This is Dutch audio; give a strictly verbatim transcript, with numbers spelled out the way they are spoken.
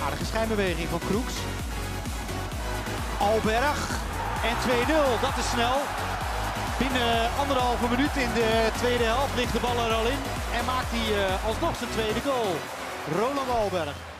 Aardige schijnbeweging van Kroeks. Alberg. En twee nul, dat is snel. Binnen anderhalve minuut in de tweede helft ligt de bal er al in. En maakt hij uh, alsnog zijn tweede goal. Roland Alberg.